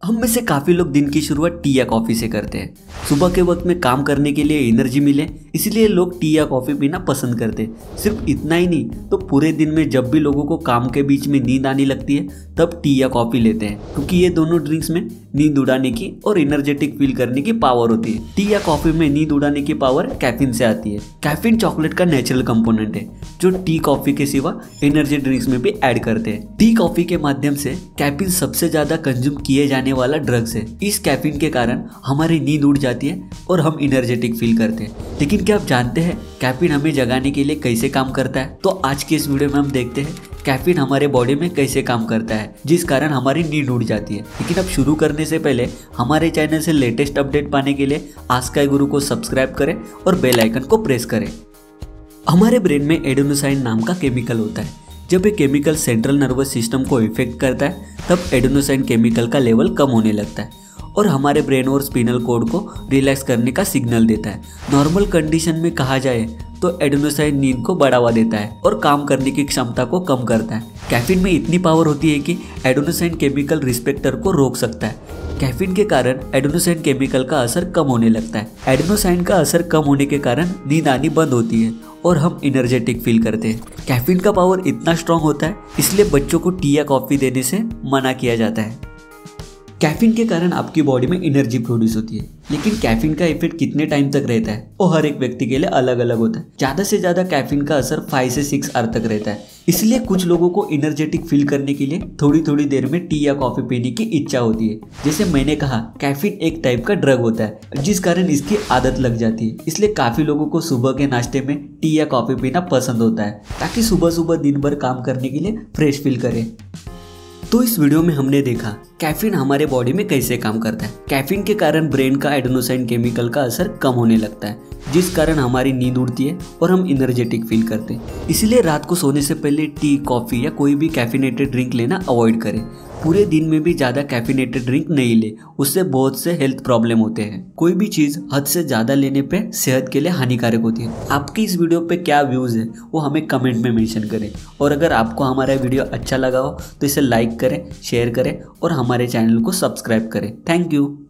हम में से काफ़ी लोग दिन की शुरुआत टी या कॉफ़ी से करते हैं। सुबह के वक्त में काम करने के लिए एनर्जी मिले, इसलिए लोग टी या कॉफ़ी पीना पसंद करते हैं। सिर्फ इतना ही नहीं तो पूरे दिन में जब भी लोगों को काम के बीच में नींद आने लगती है तब टी या कॉफ़ी लेते हैं, क्योंकि ये दोनों ड्रिंक्स में नींद उड़ाने की और एनर्जेटिक फील करने की पावर होती है। टी या कॉफ़ी में नींद उड़ाने की पावर कैफीन से आती है। कैफीन चॉकलेट का नेचुरल कंपोनेंट है जो टी कॉफ़ी के सिवा एनर्जी ड्रिंक्स में भी ऐड करते हैं। टी कॉफ़ी के माध्यम से कैफीन सबसे ज़्यादा कंज्यूम किए जाने वाला ड्रग्स है। इस कैफीन के कारण हमारी नींद उड़ जाती है और हम एनर्जेटिक फील करते हैं। लेकिन क्या आप जानते हैं कैफीन हमें जगाने के लिए कैसे काम करता है? तो आज के इस वीडियो में हम देखते हैं कैफीन हमारे बॉडी में कैसे काम करता है, जिस कारण हमारी नींद उड़ जाती है। लेकिन अब शुरू करने से पहले हमारे चैनल से लेटेस्ट अपडेट पाने के लिए आस्क गुरु को सब्सक्राइब करें और बेल आइकन को प्रेस करें। हमारे ब्रेन में एडेनोसाइन नाम का केमिकल होता है। जब ये केमिकल सेंट्रल नर्वस सिस्टम को इफेक्ट करता है तब एडेनोसाइन केमिकल का लेवल कम होने लगता है और हमारे ब्रेन और स्पिनल कॉर्ड को रिलैक्स करने का सिग्नल देता है। नॉर्मल कंडीशन में कहा जाए तो एडेनोसाइन नींद को बढ़ावा देता है और काम करने की क्षमता को कम करता है। कैफीन में इतनी पावर होती है कि एडेनोसाइन केमिकल रिसेप्टर को रोक सकता है। कैफीन के कारण एडेनोसाइन केमिकल का असर कम होने लगता है। एडेनोसाइन का असर कम होने के कारण नींद आनी बंद होती है और हम एनर्जेटिक फील करते हैं। कैफीन का पावर इतना स्ट्रांग होता है इसलिए बच्चों को टी या कॉफ़ी देने से मना किया जाता है। कैफीन के कारण आपकी बॉडी में एनर्जी प्रोड्यूस होती है, लेकिन कैफीन का इफेक्ट कितने टाइम तक रहता है वो हर एक व्यक्ति के लिए अलग अलग होता है। ज़्यादा से ज़्यादा कैफीन का असर 5 से 6 आवर तक रहता है। इसलिए कुछ लोगों को एनर्जेटिक फील करने के लिए थोड़ी थोड़ी देर में टी या कॉफ़ी पीने की इच्छा होती है। जैसे मैंने कहा, कैफीन एक टाइप का ड्रग होता है जिस कारण इसकी आदत लग जाती है। इसलिए काफ़ी लोगों को सुबह के नाश्ते में टी या कॉफ़ी पीना पसंद होता है ताकि सुबह सुबह दिन भर काम करने के लिए फ्रेश फील करें। तो इस वीडियो में हमने देखा कैफीन हमारे बॉडी में कैसे काम करता है। कैफीन के कारण ब्रेन का एडेनोसाइन केमिकल का असर कम होने लगता है, जिस कारण हमारी नींद उड़ती है और हम एनर्जेटिक फील करते हैं। इसलिए रात को सोने से पहले टी, कॉफ़ी या कोई भी कैफिनेटेड ड्रिंक लेना अवॉइड करें। पूरे दिन में भी ज़्यादा कैफिनेटेड ड्रिंक नहीं ले, उससे बहुत से हेल्थ प्रॉब्लम होते हैं। कोई भी चीज़ हद से ज़्यादा लेने पे सेहत के लिए हानिकारक होती है। आपकी इस वीडियो पे क्या व्यूज़ है वो हमें कमेंट में मेंशन करें, और अगर आपको हमारा वीडियो अच्छा लगा हो तो इसे लाइक करें, शेयर करें और हमारे चैनल को सब्सक्राइब करें। Thank you.